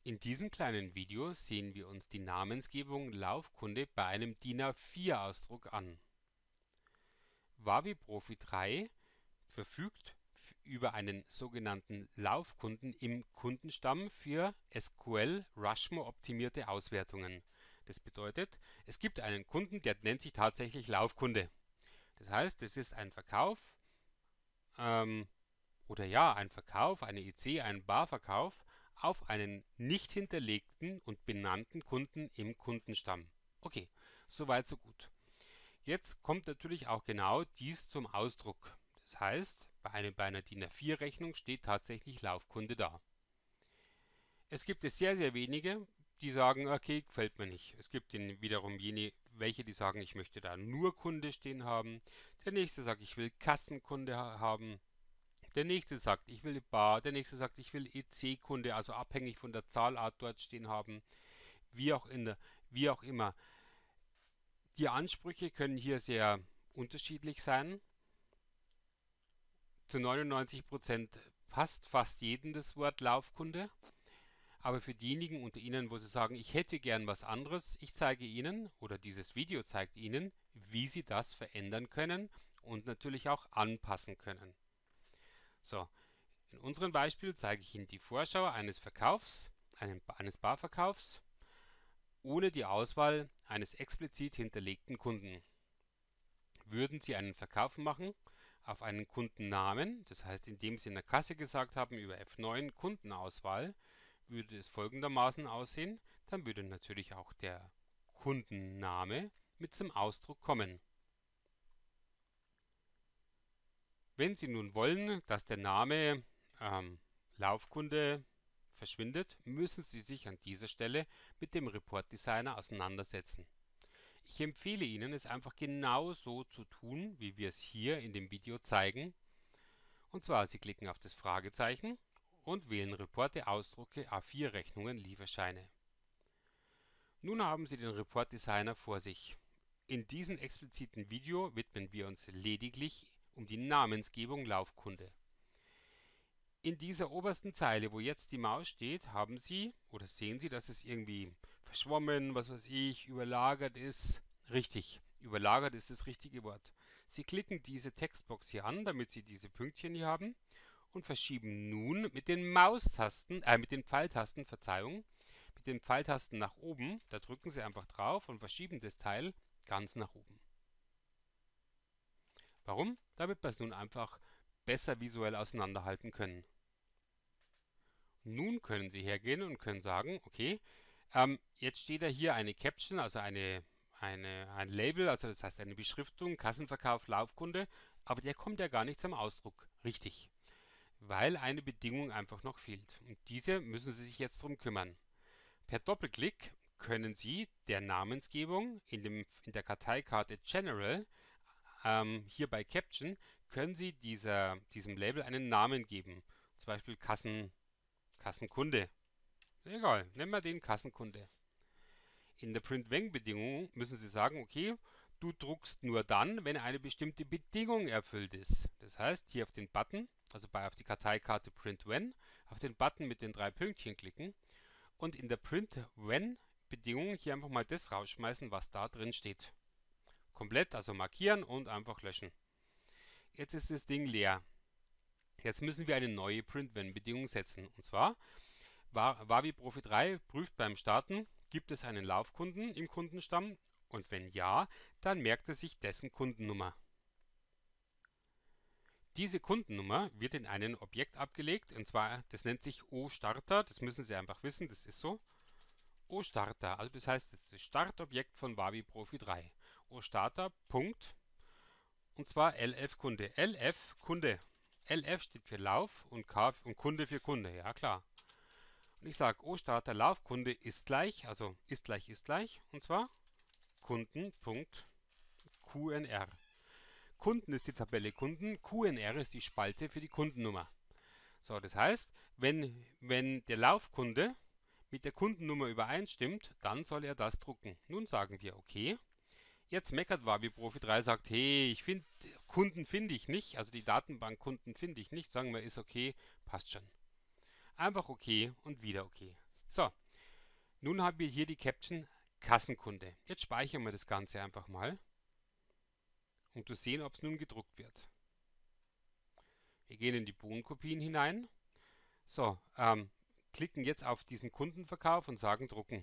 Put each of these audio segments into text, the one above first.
In diesem kleinen Video sehen wir uns die Namensgebung Laufkunde bei einem DIN A4-Ausdruck an. Wavi Profi 3 verfügt über einen sogenannten Laufkunden im Kundenstamm für SQL-Rushmore-optimierte Auswertungen. Das bedeutet, es gibt einen Kunden, der nennt sich tatsächlich Laufkunde. Das heißt, es ist ein Verkauf, ein Verkauf, eine EC, ein Barverkauf auf einen nicht hinterlegten und benannten Kunden im Kundenstamm. Okay, soweit so gut. Jetzt kommt natürlich auch genau dies zum Ausdruck. Das heißt, bei einer DIN A4-Rechnung steht tatsächlich Laufkunde da. Es gibt es sehr, sehr wenige, die sagen, okay, gefällt mir nicht. Es gibt wiederum welche, die sagen, ich möchte da nur Kunde stehen haben. Der nächste sagt, ich will Kassenkunde haben. Der nächste sagt, ich will Bar. Der nächste sagt, ich will EC-Kunde, also abhängig von der Zahlart dort stehen haben. Wie auch immer. Die Ansprüche können hier sehr unterschiedlich sein. Zu 99% passt fast jedem das Wort Laufkunde. Aber für diejenigen unter Ihnen, wo Sie sagen, ich hätte gern was anderes, ich zeige Ihnen oder dieses Video zeigt Ihnen, wie Sie das verändern können und natürlich auch anpassen können. So, in unserem Beispiel zeige ich Ihnen die Vorschau eines Verkaufs, eines Barverkaufs, ohne die Auswahl eines explizit hinterlegten Kunden. Würden Sie einen Verkauf machen auf einen Kundennamen, das heißt, indem Sie in der Kasse gesagt haben über F9 Kundenauswahl, würde es folgendermaßen aussehen, dann würde natürlich auch der Kundenname mit zum Ausdruck kommen. Wenn Sie nun wollen, dass der Name Laufkunde verschwindet, müssen Sie sich an dieser Stelle mit dem Report Designer auseinandersetzen. Ich empfehle Ihnen, es einfach genau so zu tun, wie wir es hier in dem Video zeigen. Und zwar, Sie klicken auf das Fragezeichen und wählen Reporte, Ausdrucke, A4-Rechnungen, Lieferscheine. Nun haben Sie den Report Designer vor sich. In diesem expliziten Video widmen wir uns lediglich um die Namensgebung Laufkunde. In dieser obersten Zeile, wo jetzt die Maus steht, haben Sie oder sehen Sie, dass es irgendwie verschwommen, was weiß ich, überlagert ist. Richtig, überlagert ist das richtige Wort. Sie klicken diese Textbox hier an, damit Sie diese Pünktchen hier haben und verschieben nun mit den mit den Pfeiltasten, Verzeihung, mit den Pfeiltasten nach oben, da drücken Sie einfach drauf und verschieben das Teil ganz nach oben. Warum? Damit wir es nun einfach besser visuell auseinanderhalten können. Nun können Sie hergehen und können sagen, okay, jetzt steht hier eine Caption, also ein Label, also das heißt eine Beschriftung, Kassenverkauf, Laufkunde, aber der kommt ja gar nicht zum Ausdruck. Richtig, weil eine Bedingung einfach noch fehlt. Und diese müssen Sie sich jetzt drum kümmern. Per Doppelklick können Sie der Namensgebung in der Karteikarte General, hier bei Caption, können Sie diesem Label einen Namen geben. Zum Beispiel Kassenkunde. Egal, nehmen wir den Kassenkunde. In der Print-When-Bedingung müssen Sie sagen, okay, du druckst nur dann, wenn eine bestimmte Bedingung erfüllt ist. Das heißt, hier auf den Button, also auf die Karteikarte Print-When, auf den Button mit den 3 Pünktchen klicken und in der Print-When-Bedingung hier einfach mal das rausschmeißen, was da drin steht. Komplett, also markieren und einfach löschen. Jetzt ist das Ding leer. Jetzt müssen wir eine neue Print-When-Bedingung setzen. Und zwar, Wavi Profi 3 prüft beim Starten, gibt es einen Laufkunden im Kundenstamm? Und wenn ja, dann merkt er sich dessen Kundennummer. Diese Kundennummer wird in einem Objekt abgelegt, und zwar, das nennt sich O-Starter, das müssen Sie einfach wissen, das ist so. O-Starter, also das heißt, das ist das Startobjekt von Wavi Profi 3. O-Starter, Punkt, und zwar LF Kunde. LF Kunde. LF steht für Lauf und K und Kunde für Kunde, ja klar. Und ich sage O-Starter Laufkunde ist gleich, also ist gleich, und zwar Kunden.QNR. Kunden ist die Tabelle Kunden, QNR ist die Spalte für die Kundennummer. So, das heißt, wenn der Laufkunde mit der Kundennummer übereinstimmt, dann soll er das drucken. Nun sagen wir okay. Jetzt meckert Wavi Profi 3, sagt, hey, Kunden finde ich nicht, also die Datenbank Kunden finde ich nicht. Sagen wir, ist okay, passt schon. Einfach okay und wieder okay. So, nun haben wir hier die Caption Kassenkunde. Jetzt speichern wir das Ganze einfach mal, um zu sehen, ob es nun gedruckt wird. Wir gehen in die Bodenkopien hinein. So, klicken jetzt auf diesen Kundenverkauf und sagen drucken.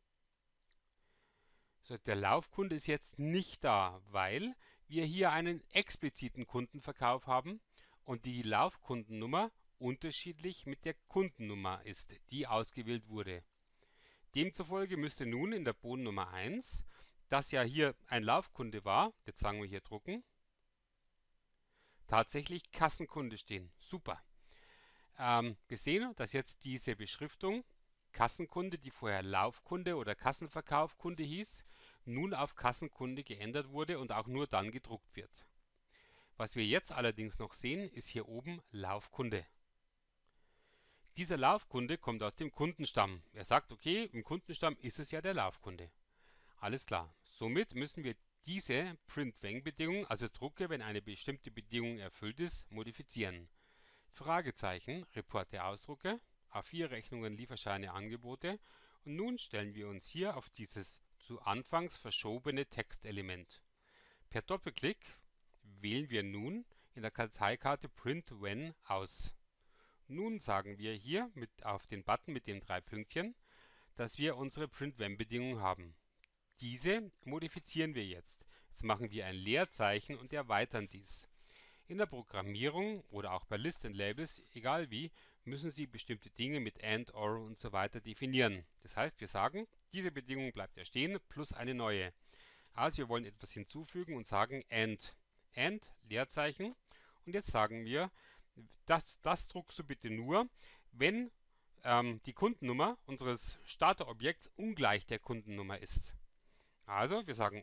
So, der Laufkunde ist jetzt nicht da, weil wir hier einen expliziten Kundenverkauf haben und die Laufkundennummer unterschiedlich mit der Kundennummer ist, die ausgewählt wurde. Demzufolge müsste nun in der Bodennummer 1, das ja hier ein Laufkunde war, jetzt sagen wir hier drucken, tatsächlich Kassenkunde stehen. Super. Wir sehen, dass jetzt diese Beschriftung Kassenkunde, die vorher Laufkunde oder Kassenverkaufkunde hieß, nun auf Kassenkunde geändert wurde und auch nur dann gedruckt wird. Was wir jetzt allerdings noch sehen, ist hier oben Laufkunde. Dieser Laufkunde kommt aus dem Kundenstamm. Er sagt, okay, im Kundenstamm ist es ja der Laufkunde. Alles klar. Somit müssen wir diese Print-When-Bedingung, also drucke, wenn eine bestimmte Bedingung erfüllt ist, modifizieren. Fragezeichen, Reporte, Ausdrucke, A4-Rechnungen, Lieferscheine, Angebote. Und nun stellen wir uns hier auf dieses zu Anfangs verschobene Textelement. Per Doppelklick wählen wir nun in der Karteikarte Print When aus. Nun sagen wir hier auf den Button mit den 3 Pünktchen, dass wir unsere Print When Bedingung haben. Diese modifizieren wir jetzt. Jetzt machen wir ein Leerzeichen und erweitern dies. In der Programmierung oder auch bei List and Labels, egal wie, müssen Sie bestimmte Dinge mit AND, OR und so weiter definieren. Das heißt, wir sagen, diese Bedingung bleibt ja stehen plus eine neue. Also wir wollen etwas hinzufügen und sagen AND. AND, Leerzeichen. Und jetzt sagen wir, das druckst du bitte nur, wenn die Kundennummer unseres Starterobjekts ungleich der Kundennummer ist. Also wir sagen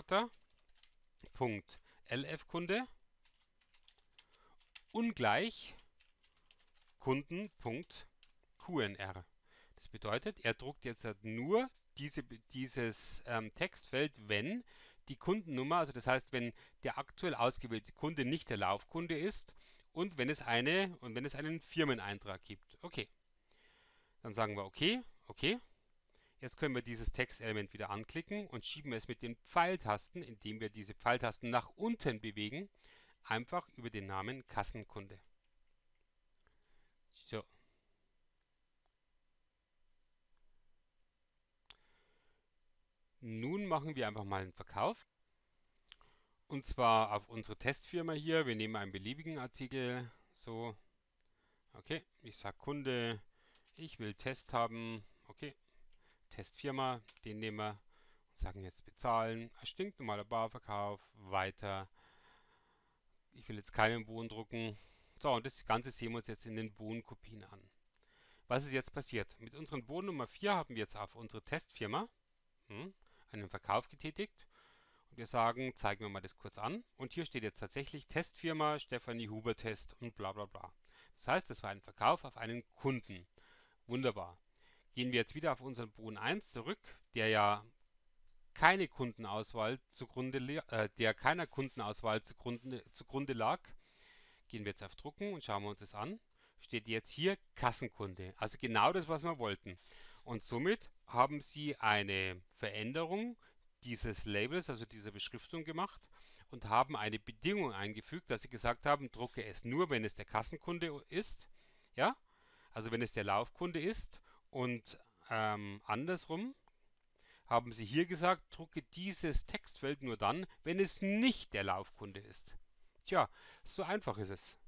ostarter.lfkunde ungleich Kunden.qnr. Das bedeutet, er druckt jetzt nur dieses Textfeld, wenn die Kundennummer, also das heißt, wenn der aktuell ausgewählte Kunde nicht der Laufkunde ist und wenn es einen Firmeneintrag gibt. Okay. Dann sagen wir okay, okay. Jetzt können wir dieses Textelement wieder anklicken und schieben es mit den Pfeiltasten, indem wir diese Pfeiltasten nach unten bewegen, einfach über den Namen Kassenkunde. So. Nun machen wir einfach mal einen Verkauf. Und zwar auf unsere Testfirma hier. Wir nehmen einen beliebigen Artikel. So. Okay, ich sage Kunde, ich will Test haben. Okay, Testfirma, den nehmen wir und sagen jetzt bezahlen. Ein stinknormaler Barverkauf. Weiter. Ich will jetzt keinen Boden drucken. So, und das Ganze sehen wir uns jetzt in den Bodenkopien an. Was ist jetzt passiert? Mit unseren Boden Nummer 4 haben wir jetzt auf unsere Testfirma einen Verkauf getätigt. Und wir sagen, zeigen wir mal das kurz an. Und hier steht jetzt tatsächlich Testfirma, Stefanie Huber Test und bla bla bla. Das heißt, das war ein Verkauf auf einen Kunden. Wunderbar. Gehen wir jetzt wieder auf unseren Boden 1 zurück, der ja keine Kundenauswahl zugrunde lag. Gehen wir jetzt auf Drucken und schauen wir uns das an. Steht jetzt hier Kassenkunde. Also genau das, was wir wollten. Und somit haben Sie eine Veränderung dieses Labels, also dieser Beschriftung gemacht und haben eine Bedingung eingefügt, dass Sie gesagt haben, drucke es nur, wenn es der Kassenkunde ist. Ja? Also wenn es der Laufkunde ist und andersrum haben Sie hier gesagt, drucke dieses Textfeld nur dann, wenn es nicht der Laufkunde ist. Tja, so einfach ist es.